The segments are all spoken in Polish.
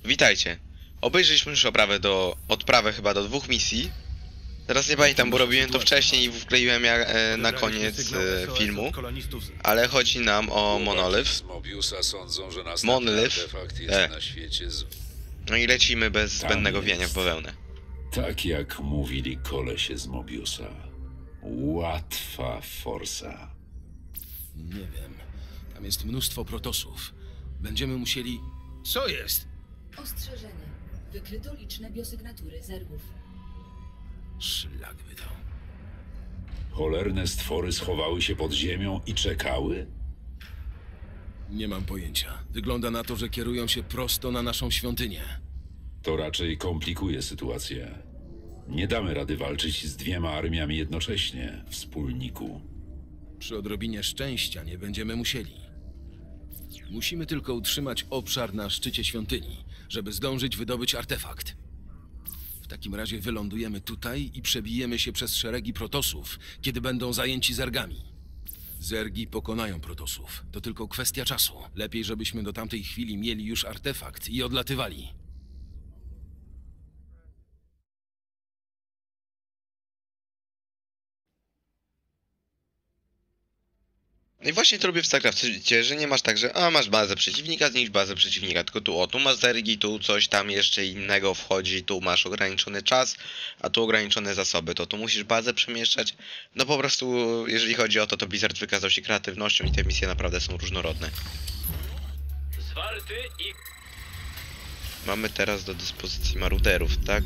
Witajcie. Obejrzeliśmy już odprawę chyba do 2 misji. Teraz nie pamiętam, bo robiłem to wcześniej i wkleiłem na koniec filmu. Ale chodzi nam o Monolith. Monolith. No i lecimy bez zbędnego wiania w bawełnę. Tak jak mówili kolesie z Mobiusa. Łatwa forsa. Nie wiem. Tam jest mnóstwo protosów. Będziemy musieli... Co jest? Ostrzeżenie. Wykryto liczne biosygnatury zergów. Szlak by to. Cholerne stwory schowały się pod ziemią i czekały? Nie mam pojęcia. Wygląda na to, że kierują się prosto na naszą świątynię. To raczej komplikuje sytuację. Nie damy rady walczyć z 2 armiami jednocześnie, wspólniku. Przy odrobinie szczęścia nie będziemy musieli. Musimy tylko utrzymać obszar na szczycie świątyni, żeby zdążyć wydobyć artefakt. W takim razie wylądujemy tutaj i przebijemy się przez szeregi protosów, kiedy będą zajęci zergami. Zergi pokonają protosów. To tylko kwestia czasu. Lepiej, żebyśmy do tamtej chwili mieli już artefakt i odlatywali. No i właśnie to robię w StarCraftie, że nie masz tak, że masz bazę przeciwnika, zniszcz bazę przeciwnika, tylko tu masz zergi, tu coś tam jeszcze innego wchodzi, tu masz ograniczony czas, a tu ograniczone zasoby, to tu musisz bazę przemieszczać. No po prostu, jeżeli chodzi o to, to Blizzard wykazał się kreatywnością i te misje naprawdę są różnorodne. Zwarty i... Mamy teraz do dyspozycji maruderów, tak?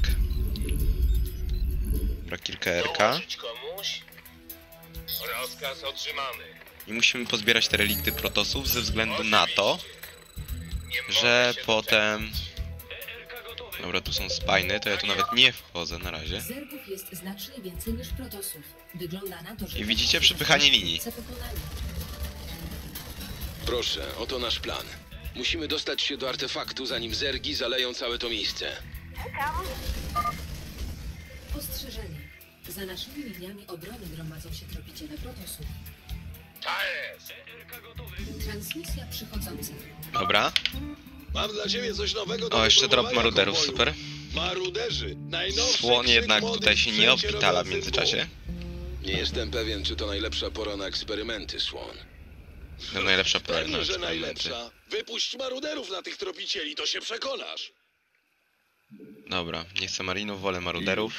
Dobra, kilka RK. Dołączyć komuś? Rozkaz otrzymany. I musimy pozbierać te relikty protosów ze względu na to, że potem... Dobra, tu są spajny, to ja tu nawet nie wchodzę na razie. Zergów jest znacznie więcej niż protosów. Wygląda na to, że... I widzicie przepychanie linii. Proszę, oto nasz plan. Musimy dostać się do artefaktu, zanim zergi zaleją całe to miejsce. Ostrzeżenie. Za naszymi liniami obrony gromadzą się tropiciele protosów. Transmisja przychodząca. Dobra. Mam dla ciebie coś nowego. O, jeszcze drop maruderów, super. Maruderzy. Najnowszy Słon jednak krzyk tutaj się nie młodych opitala w wciąż międzyczasie. Nie jestem pewien, czy to najlepsza pora na eksperymenty, Słon. To najlepsza pora na Pewnie, że eksperymenty. najlepsza. Wypuść maruderów na tych tropicieli, to się przekonasz. Dobra, nie chcę marinów, wolę maruderów.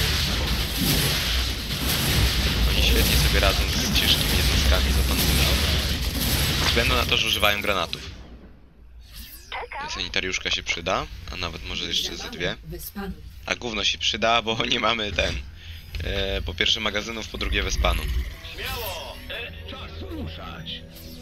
Oni świetnie sobie radzą z ciężkimi jednostkami z opancerzenia. Ze względu na to, że używają granatów. Sanitariuszka się przyda, a nawet może jeszcze ze 2. A gówno się przyda, bo nie mamy po pierwsze magazynów, po drugie Wespanu. Śmiało! Czas ruszać.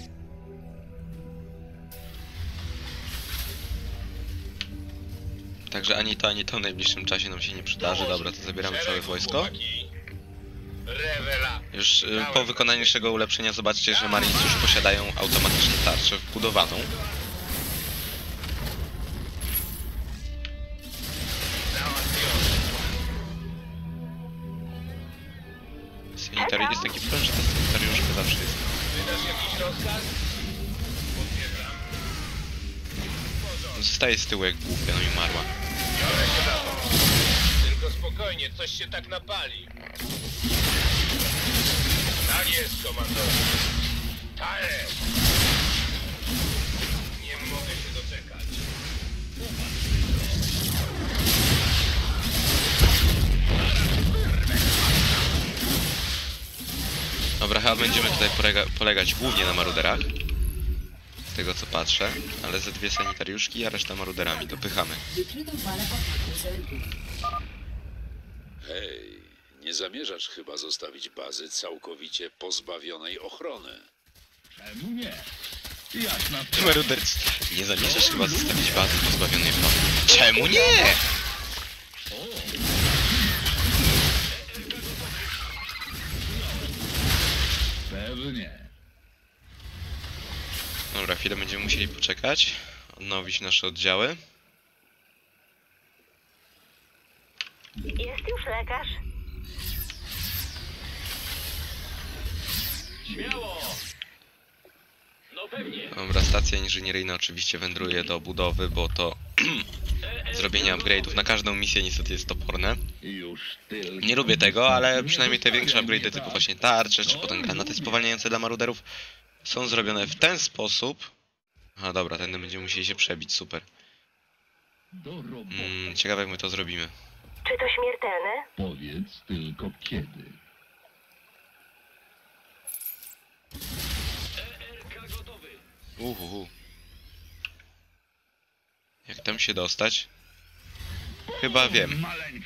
Także ani to w najbliższym czasie nam się nie przydarzy. Dobra, to zabieramy całe wojsko. Rewela. Już po wykonaniu tego ulepszenia zobaczcie, że Marines już posiadają automatycznie tarczę wbudowaną. Jest taki plan, że ta sanitariuszka zawsze jest. Wydasz jakiś rozkaz? Zostaje z tyłu jak głupia, no i umarła. Biorę się za to. Tylko spokojnie, coś się tak napali. Tak jest, komandor. Tak jest. Nie mogę się doczekać. Dobra, chyba będziemy tutaj polegać głównie na maruderach. Z tego co patrzę, ale ze 2 sanitariuszki, a reszta maruderami. Dopychamy. Hej, nie zamierzasz chyba zostawić bazy całkowicie pozbawionej ochrony? Czemu nie? Jasna. Maruder, nie zamierzasz chyba zostawić bazy pozbawionej ochrony. Czemu nie? Pewnie. Dobra, chwilę będziemy musieli poczekać. Odnowić nasze oddziały. Jest już lekarz. Śmiało! No pewnie. Dobra, stacja inżynieryjna oczywiście wędruje do budowy, bo to zrobienia upgrade'ów. Na każdą misję niestety jest toporne. Nie lubię tego, ale przynajmniej te większe upgrade'y typu właśnie tarcze, czy potem granaty spowalniające dla maruderów są zrobione w ten sposób. A dobra, tędy będziemy musieli się przebić, super. Ciekawe jak my to zrobimy. Czy to śmiertelne? Powiedz tylko kiedy. Jak tam się dostać? Chyba wiem.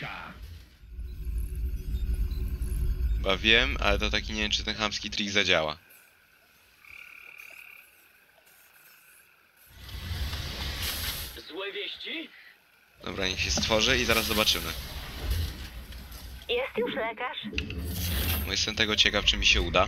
Chyba wiem, ale to taki nie wiem, czy ten chamski trik zadziała. Złe wieści? Dobra, niech się stworzy i zaraz zobaczymy. Jest już lekarz? Bo jestem tego ciekaw, czy mi się uda.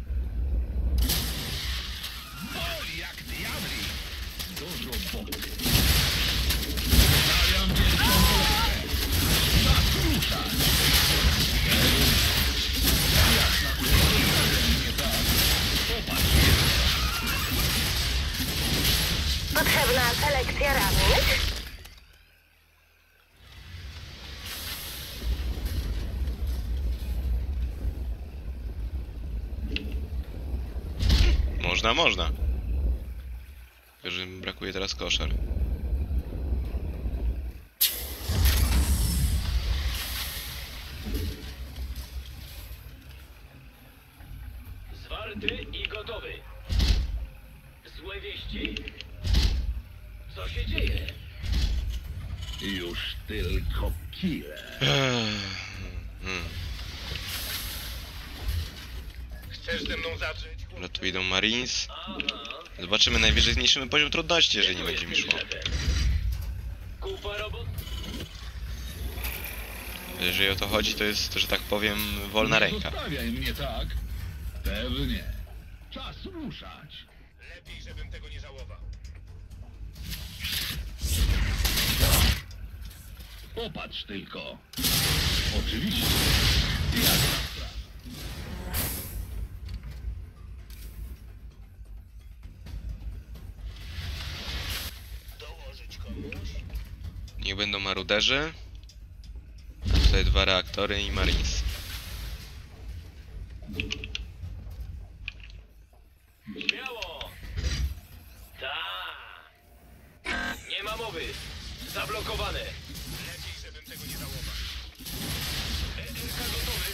Potrzebna selekcja rannych? Można. Tylko, że mi brakuje teraz koszar. Zwarty i gotowy. Złe wieści? Co się dzieje? Już tylko kile. Chcesz ze mną zacząć? Dobra, tu idą Marines. Zobaczymy, najwyżej zmniejszymy poziom trudności, jeżeli nie będzie mi szło. Kupa robot? Jeżeli o to chodzi, to jest, że tak powiem, wolna ręka. Zostawiaj mnie tak. Pewnie. Czas ruszać. Lepiej, żebym tego nie żałował. Popatrz tylko. Oczywiście. Jak na straż. Dołożyć komuś? Niech będą maruderzy. A tutaj 2 reaktory i Marines. Śmiało! Tak! Nie ma mowy! Zablokowane! Lepiej, żebym tego nie żałował. ERK gotowy?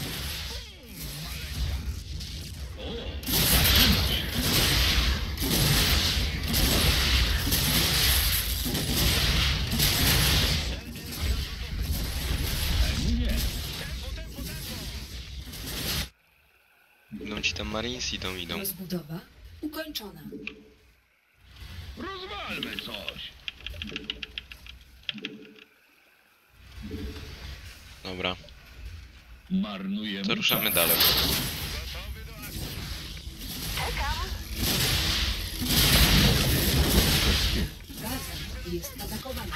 Idą ci tam Marines, idą. Rozbudowa ukończona. Rozwalmy coś. Dobra, Marnujemy. to ruszamy dalej. Baza jest atakowana.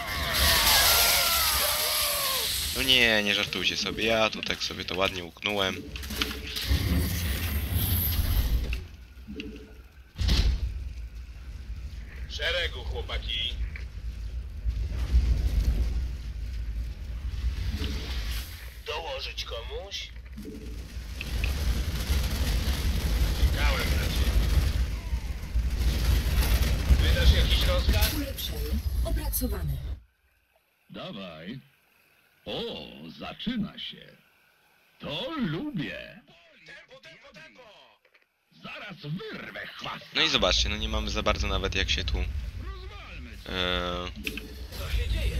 No nie żartujcie sobie, ja tu tak sobie to ładnie uknąłem. W szeregu, chłopaki. Dołożyć komuś? Czekałem na ciebie. Wydasz jakiś rozkaz? Ulepszenie opracowane. Dawaj. O, zaczyna się. To lubię. Tempo! Zaraz wyrwę chwast. No i zobaczcie, no nie mamy za bardzo nawet jak się tu... Co się dzieje?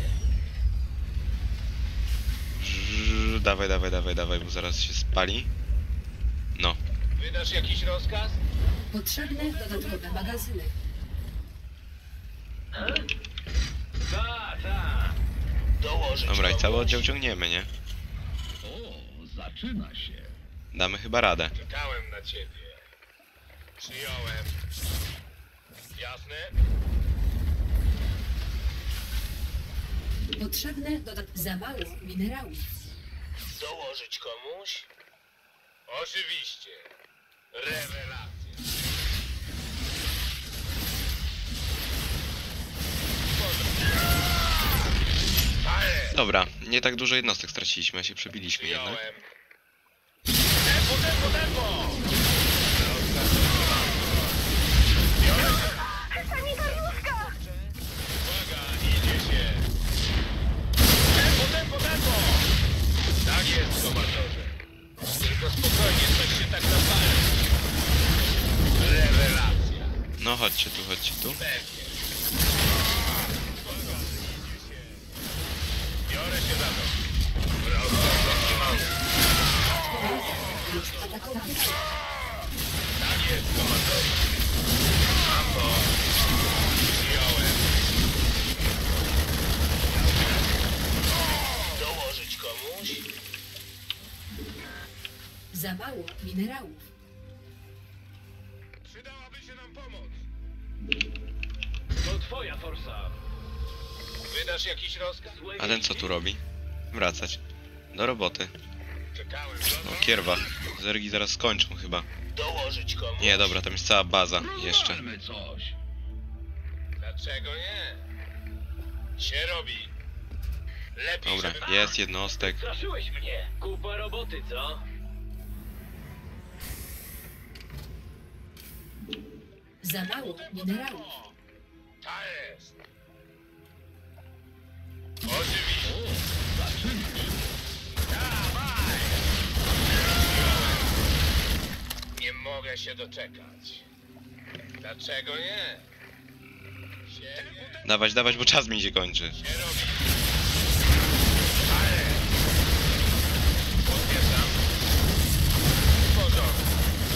Dawaj, bo zaraz się spali. No. Wydasz jakiś rozkaz? Potrzebne dodatkowe magazyny. Tak. Dołożyć Dobra, i komuś? cały oddział ciągniemy, nie? O, zaczyna się. Damy chyba radę. Czekałem na ciebie. Przyjąłem. Jasne? Potrzebne za mało minerałów. Dołożyć komuś? Oczywiście. Rewelacja. Dobra, nie tak dużo jednostek straciliśmy, a się przebiliśmy jednak. Przyjąłem. Tempo, tempo, tempo! Sanitariuszka! Uwaga, idzie się. Tempo, tempo, tempo! Tak jest, komandorze. Tylko spokojnie, coś się tak zapali. Rewelacja. No chodźcie tu. Pewnie. Biorę się za to. Jest atakowany. Tak jest, komandorze. Mam to. Przyjąłem. Dołożyć komuś? Za mało minerałów. Przydałaby się nam pomoc. To twoja forsa. Wydasz jakiś rozkaz? A ten co tu robi? Wracać. Do roboty. Czekałem. No kierwa. Zergi zaraz skończą chyba. Dołożyć komuś? Nie, dobra, tam jest cała baza jeszcze. Coś. Dlaczego nie? Się robi. Lepiej, Dobra, żeby... jest jednostek. Straszyłeś mnie. Kupa roboty, co? Za mało minerałów. Ta jest. Oczywiście. Dawaj! Nie mogę się doczekać. Dlaczego nie? Siebie Dawać, bo czas mi się kończy. się robi. Ale... Potwierdzam. W porządku.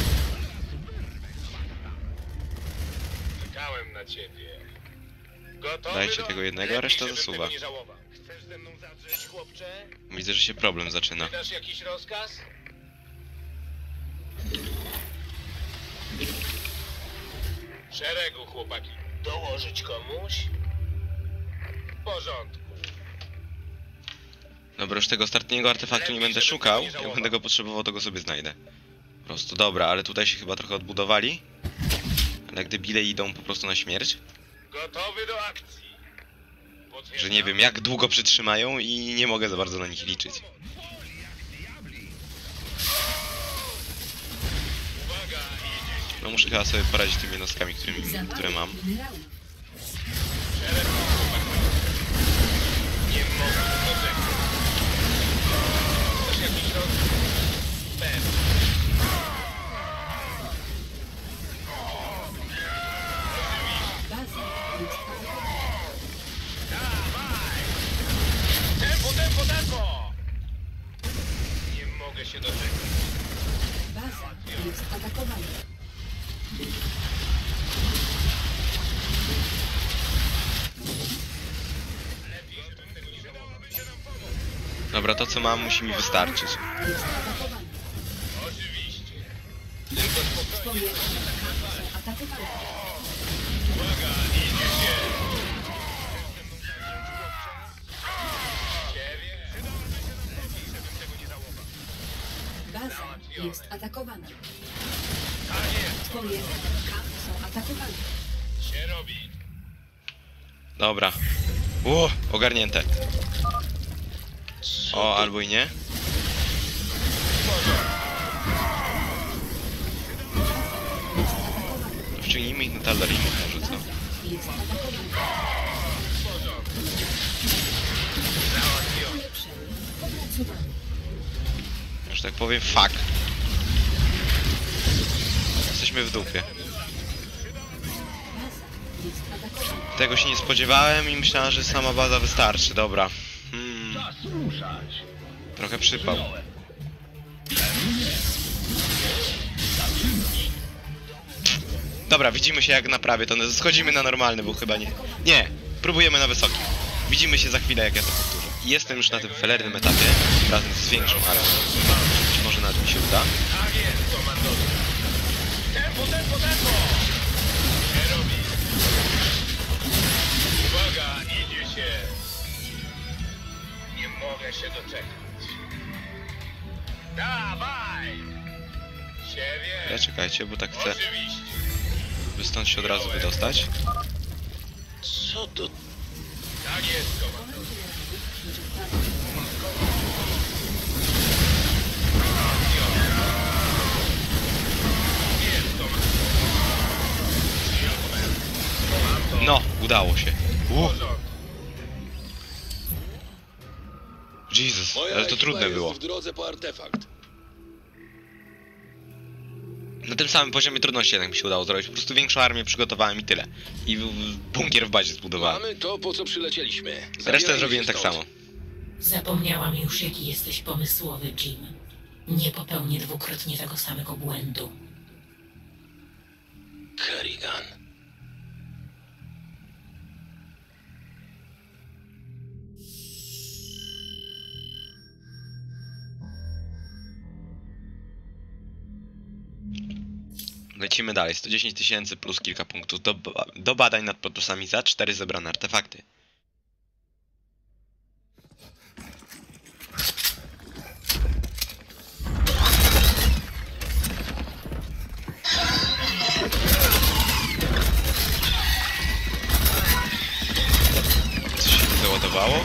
Czekałem na ciebie. Gotowy Dajcie do... tego jednego, a Lepiej, reszta żebym zasuwa. tego nie żałował. Chcesz ze mną zadrzeć, chłopcze? Widzę, że się problem zaczyna. Wydasz jakiś rozkaz? Szeregu, chłopaki. Dołożyć komuś? W porządku. Dobra, już tego ostatniego artefaktu nie będę szukał. Jak będę go potrzebował, to go sobie znajdę. Po prostu, dobra, ale tutaj się chyba trochę odbudowali. Ale gdy bile idą po prostu na śmierć. Gotowy do akcji. Że nie wiem, jak długo przytrzymają i nie mogę za bardzo na nich liczyć. Uwaga, idzie się. No muszę chyba sobie poradzić tymi jednostkami, Za które mało mam. minerałów. Nie mogę doczekać. Chcesz jakiś rozkaz? Pewnie. Baza jest atakowana. Dawaj! Tempo, tempo, tempo! Nie mogę się doczekać. Baza jest atakowana. Lepiej, żebym tego nie żałował. Się nam pomóc. Dobra, to co mam musi mi wystarczyć. Jest atakowana. Oczywiście. Tylko spokojnie. Twoje ataki są atakowane. Uwaga, idzie się. Ciebie? Lepiej, żebym tego nie żałował. Baza jest atakowana. Tak jest. Twoje kampy są atakowane. Się robi. Dobra. Ogarnięte. O, albo i nie. To wciągnijmy ich na Taldarim może, co? Jest atakowana. Ulepszenie opracowane. Że tak powiem, fuck. Jesteśmy w dupie. Baza jest atakowana. Tego się nie spodziewałem i myślałem, że sama baza wystarczy. Dobra. Trochę przypał. Dobra, widzimy się jak naprawię to. Schodzimy na normalny, bo chyba nie. Nie, próbujemy na wysoki. Widzimy się za chwilę, jak ja to powtórzę. Jestem już na tym felernym etapie, razem z większą armią. Być może nawet mi się uda. Tak jest, komandorze. Tempo, tempo, tempo! Nie robi. Uwaga, idzie się. Nie mogę się doczekać. Dawaj! Siebie. Ale czekajcie, bo tak chcę, Oczywiście. by stąd się od razu wydostać. Co to? Tak jest, komandorze. Wyczerpane. No, udało się. Jezus, Moja ale to ekipa trudne jest było. w drodze po artefakt. Na tym samym poziomie trudności jednak mi się udało zrobić. Po prostu większą armię przygotowałem i tyle. I bunkier w bazie zbudowałem. Mamy to, po co przylecieliśmy. Resztę Zabierajmy zrobiłem się tak stąd. samo. Zapomniałam już, jaki jesteś pomysłowy, Jim. Nie popełnię dwukrotnie tego samego błędu. Kerrigan. Lecimy dalej. 110 000 plus kilka punktów do badań nad Protosami za 4 zebrane artefakty. Coś się nie załadowało?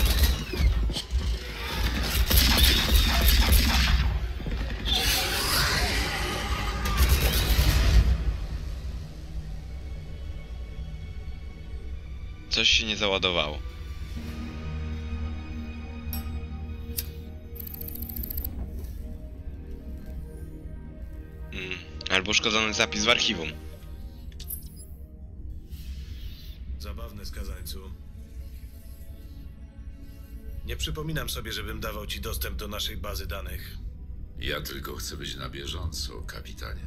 Coś się nie załadowało. Albo uszkodzony zapis w archiwum. Zabawne, skazańcu. Nie przypominam sobie, żebym dawał ci dostęp do naszej bazy danych. Ja tylko chcę być na bieżąco, kapitanie.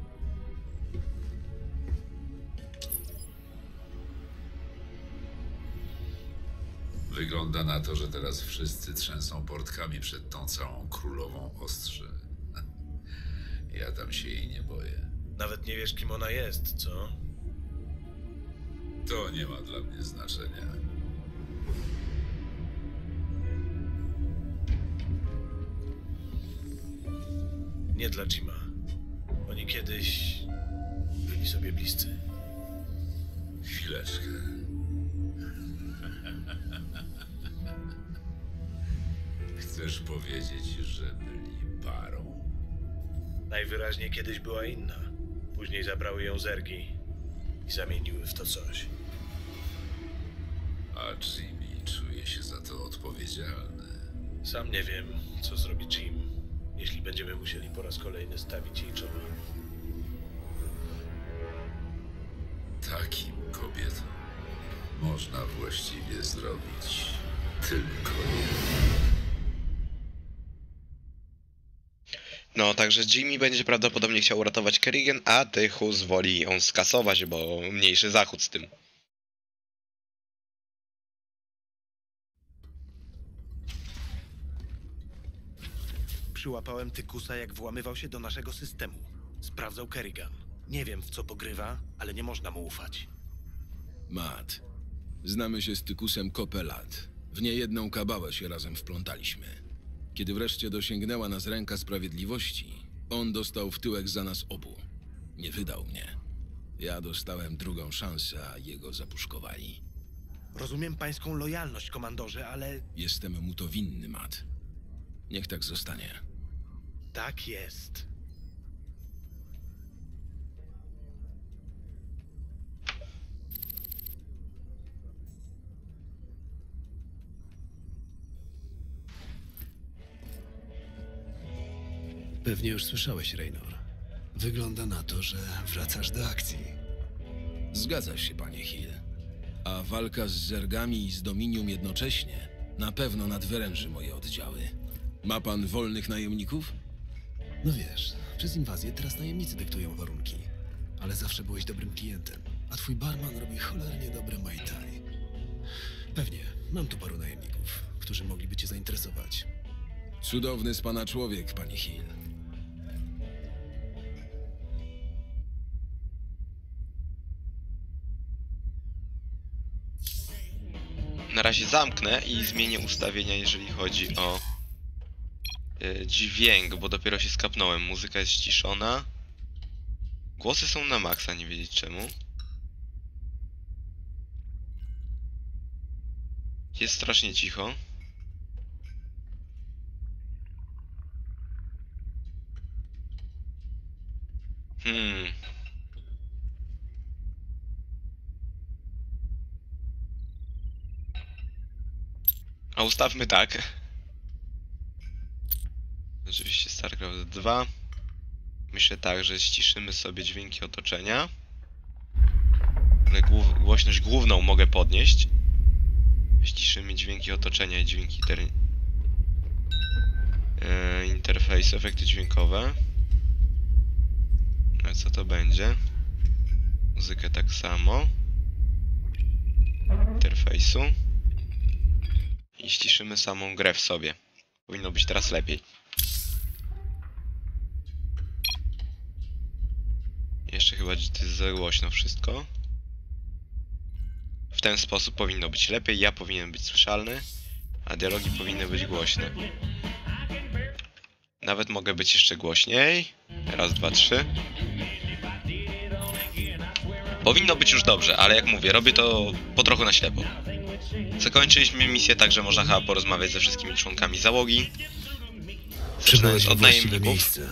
Wygląda na to, że teraz wszyscy trzęsą portkami przed tą całą królową ostrzy. Ja tam się jej nie boję. Nawet nie wiesz, kim ona jest, co? To nie ma dla mnie znaczenia. Nie dla Jima. Oni kiedyś byli sobie bliscy. Chwileczkę. Chcesz powiedzieć, że byli parą? Najwyraźniej kiedyś była inna. Później zabrały ją zergi i zamieniły w to coś. A Jimmy czuje się za to odpowiedzialny. Sam nie wiem, co zrobi Jim, jeśli będziemy musieli po raz kolejny stawić jej czoła. Takim kobietom można właściwie zrobić tylko jedno. No, także Jimmy będzie prawdopodobnie chciał uratować Kerrigan, a Tychus woli ją skasować, bo mniejszy zachód z tym. Przyłapałem Tykusa, jak włamywał się do naszego systemu. Sprawdzał Kerrigan. Nie wiem, w co pogrywa, ale nie można mu ufać. Matt, znamy się z Tykusem kopę lat. W niejedną kabałę się razem wplątaliśmy. Kiedy wreszcie dosięgnęła nas ręka sprawiedliwości, on dostał w tyłek za nas obu. Nie wydał mnie. Ja dostałem drugą szansę, a jego zapuszkowali. Rozumiem pańską lojalność, komandorze, ale Jestem mu to winny, Matt. Niech tak zostanie. tak jest. Pewnie już słyszałeś, Raynor. Wygląda na to, że wracasz do akcji. Zgadza się, panie Hill. A walka z zergami i z Dominium jednocześnie na pewno nadwyręży moje oddziały. Ma pan wolnych najemników? No wiesz, przez inwazję teraz najemnicy dyktują warunki. Ale zawsze byłeś dobrym klientem, a twój barman robi cholernie dobre Mai Tai. Pewnie, mam tu paru najemników, którzy mogliby cię zainteresować. Cudowny z pana człowiek, panie Hill. Na razie zamknę i zmienię ustawienia, jeżeli chodzi o dźwięk, bo dopiero się skapnąłem. Muzyka jest ściszona. Głosy są na maksa, nie wiedzieć czemu. Jest strasznie cicho. A ustawmy tak. Oczywiście StarCraft 2. Myślę tak, że ściszymy sobie dźwięki otoczenia. Ale głośność główną mogę podnieść. Ściszymy dźwięki otoczenia i dźwięki interfejsu, efekty dźwiękowe. A co to będzie? Muzykę tak samo. Interfejsu. I ściszymy samą grę w sobie. Powinno być teraz lepiej. Jeszcze chyba to jest za głośno wszystko. W ten sposób powinno być lepiej, ja powinien być słyszalny, a dialogi powinny być głośne. Nawet mogę być jeszcze głośniej. Raz, dwa, trzy. Powinno być już dobrze, ale jak mówię, robię to po trochu na ślepo. Zakończyliśmy misję tak, że można chyba porozmawiać ze wszystkimi członkami załogi. Przybyłeś od w właściwe najemników. miejsce.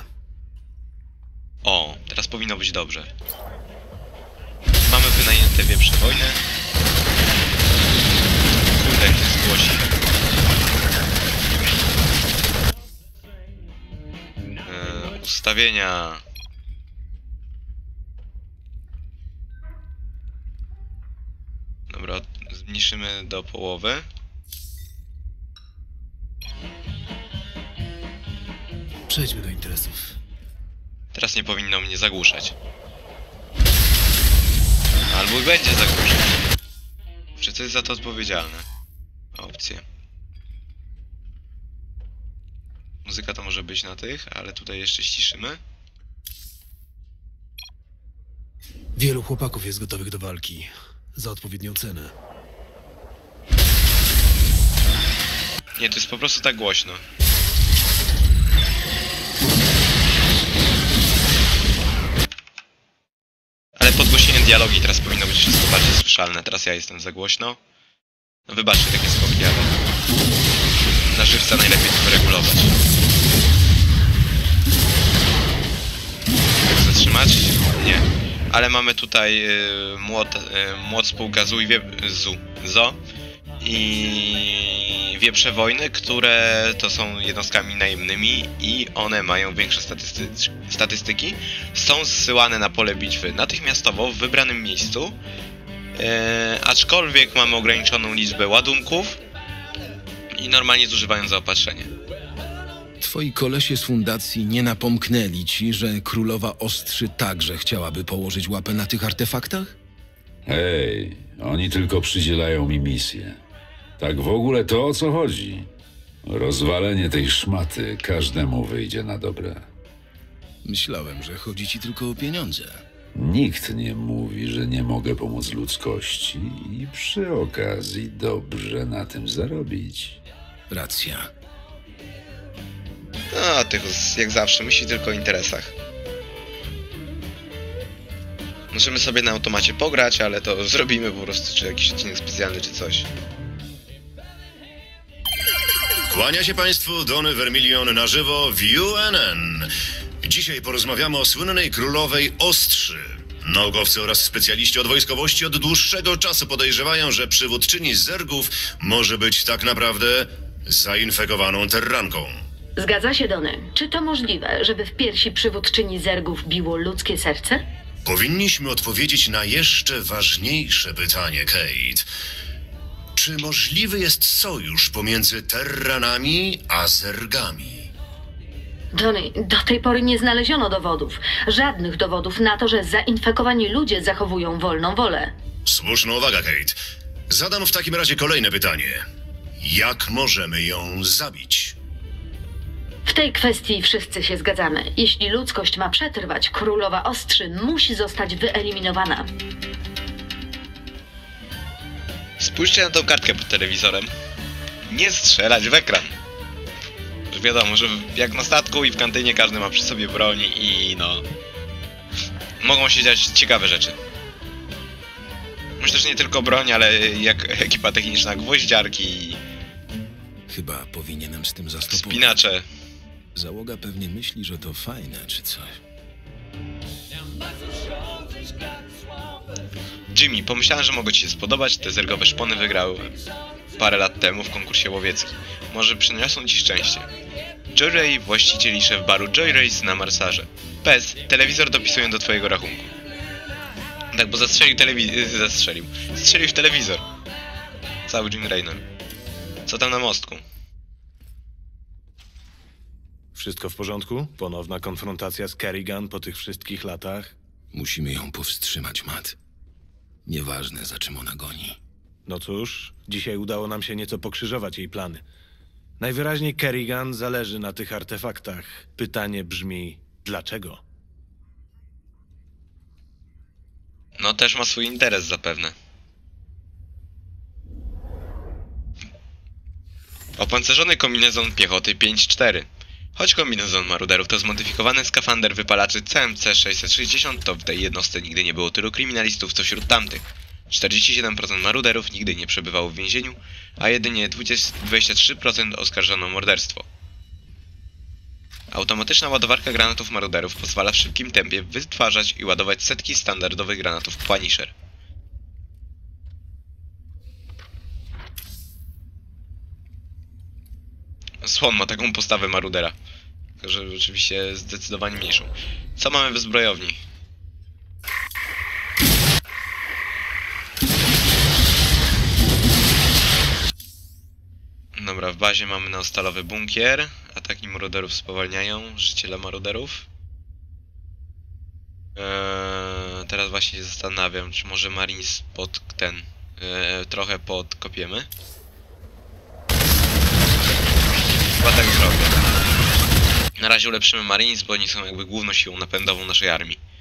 O, teraz powinno być dobrze. Mamy wynajęte wieprze wojny. Kurde, jak to jest głośno. Ustawienia. Dobra, zmniejszymy do połowy. Przejdźmy do interesów. Teraz nie powinno mnie zagłuszać. Albo i będzie zagłuszać. Czy co jest za to odpowiedzialne? Opcje. Muzyka to może być na tych, ale tutaj jeszcze ściszymy. Wielu chłopaków jest gotowych do walki. Za odpowiednią cenę. Nie, to jest po prostu tak głośno. Ale podgłośniłem dialogi, teraz powinno być wszystko bardziej słyszalne. Teraz ja jestem za głośno. No wybaczcie takie skoki, ale na żywca najlepiej to wyregulować. Jak zatrzymać? Nie. Ale mamy tutaj młot spółka ZO i wieprze wojny, które to są jednostkami najemnymi i one mają większe statystyki. Są zsyłane na pole bitwy natychmiastowo w wybranym miejscu, aczkolwiek mamy ograniczoną liczbę ładunków i normalnie zużywają zaopatrzenie. Twoi kolesie z fundacji nie napomknęli ci, że królowa Ostrzy także chciałaby położyć łapę na tych artefaktach? Hej, oni tylko przydzielają mi misję. Tak w ogóle to o co chodzi? Rozwalenie tej szmaty każdemu wyjdzie na dobre. Myślałem, że chodzi ci tylko o pieniądze. Nikt nie mówi, że nie mogę pomóc ludzkości i przy okazji dobrze na tym zarobić. Racja. A tych jak zawsze myśli tylko o interesach. Możemy sobie na automacie pograć, ale to zrobimy po prostu, czy jakiś odcinek specjalny, czy coś. Kłania się Państwu Donny Vermilion na żywo w UNN. Dzisiaj porozmawiamy o słynnej królowej Ostrzy. Naukowcy oraz specjaliści od wojskowości od dłuższego czasu podejrzewają, że przywódczyni Zergów może być tak naprawdę zainfekowaną terranką. Zgadza się, Donny. Czy to możliwe, żeby w piersi przywódczyni Zergów biło ludzkie serce? Powinniśmy odpowiedzieć na jeszcze ważniejsze pytanie, Kate. Czy możliwy jest sojusz pomiędzy Terranami a Zergami? Donny, do tej pory nie znaleziono dowodów. Żadnych dowodów na to, że zainfekowani ludzie zachowują wolną wolę. Słuszna uwaga, Kate. Zadam w takim razie kolejne pytanie. Jak możemy ją zabić? W tej kwestii wszyscy się zgadzamy. Jeśli ludzkość ma przetrwać, królowa Ostrzy musi zostać wyeliminowana. Spójrzcie na tą kartkę pod telewizorem. Nie strzelać w ekran. Że wiadomo, że jak na statku i w kantynie każdy ma przy sobie broń i no... mogą się dziać ciekawe rzeczy. Myślę, że nie tylko broń, ale jak ekipa techniczna, gwoździarki... Chyba powinienem z tym zastopować. Spinacze. Załoga pewnie myśli, że to fajne, czy coś. Jimmy, pomyślałem, że mogło ci się spodobać, te zergowe szpony wygrały. parę lat temu w konkursie łowieckim. Może przyniosą ci szczęście. Joy Ray, właściciel i szef baru Joy Race na Marsarze. Pes, telewizor dopisują do twojego rachunku. Tak, bo strzelił w telewizor. Cały Jim Raynor. Co tam na mostku? Wszystko w porządku? Ponowna konfrontacja z Kerrigan po tych wszystkich latach? Musimy ją powstrzymać, Matt. Nieważne, za czym ona goni. No cóż, dzisiaj udało nam się nieco pokrzyżować jej plany. Najwyraźniej Kerrigan zależy na tych artefaktach. Pytanie brzmi, dlaczego? No też ma swój interes zapewne. Opancerzony kombinezon piechoty 5-4. Choć kombinezon maruderów to zmodyfikowany skafander wypalaczy CMC-660, to w tej jednostce nigdy nie było tylu kryminalistów co wśród tamtych. 47% maruderów nigdy nie przebywało w więzieniu, a jedynie 23% oskarżono o morderstwo. Automatyczna ładowarka granatów maruderów pozwala w szybkim tempie wytwarzać i ładować setki standardowych granatów Punisher. Słon ma taką postawę marudera, tylko że oczywiście zdecydowanie mniejszą. Co mamy w zbrojowni? Dobra, w bazie mamy neostalowy bunkier. Ataki maruderów spowalniają życie dla maruderów. Teraz właśnie się zastanawiam, czy może Marines trochę podkopiemy. Chyba tak zrobię. Na razie ulepszymy Marines, bo oni są jakby główną siłą napędową naszej armii.